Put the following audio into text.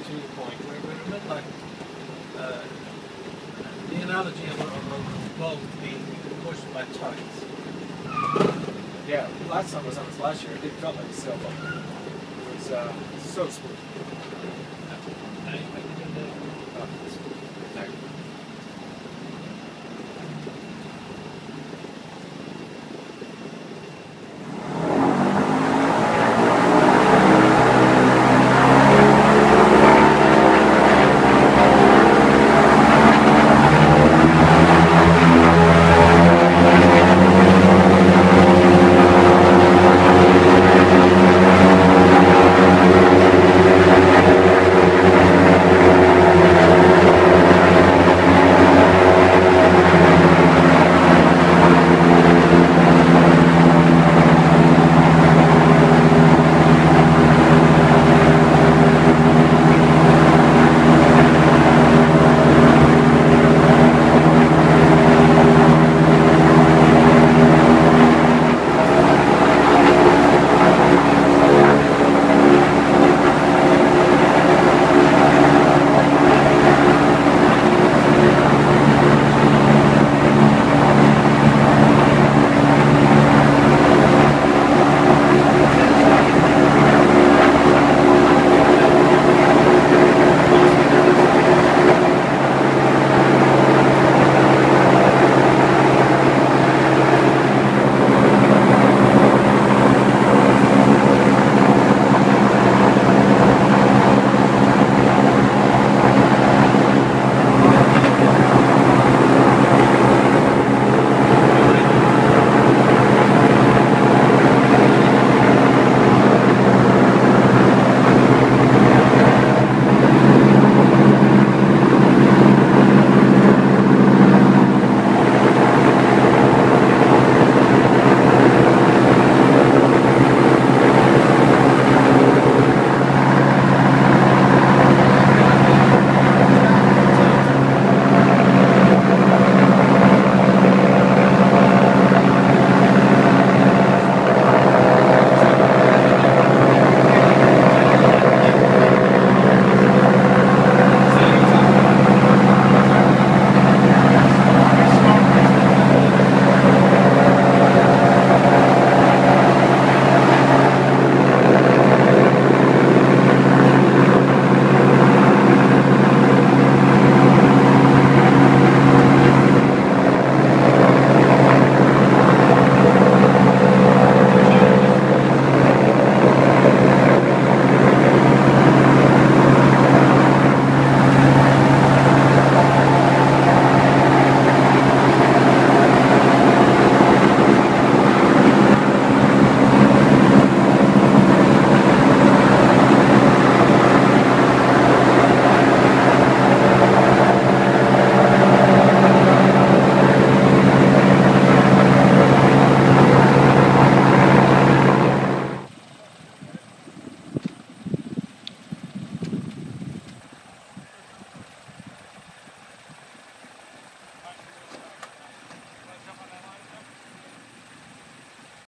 to the point where we're a bit like the analogy of a boat being pushed by tides. Yeah, last time I was on this last year, it felt like a sailboat. It was so smooth. I didn't know.